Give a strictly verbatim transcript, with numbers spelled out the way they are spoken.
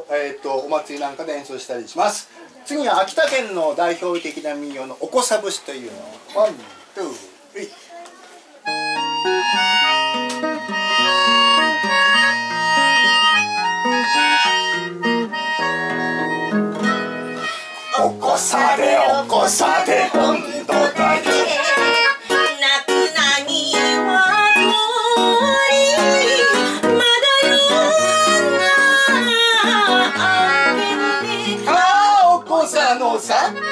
えー、とお祭りなんかで演奏したりします。次は秋田県の代表的な民謡のおこさ節というのをワン、ツー、スリー。おこさでおこさでほんとだよ。 泣くなには鳥まだ夜が明けてああおこさのさ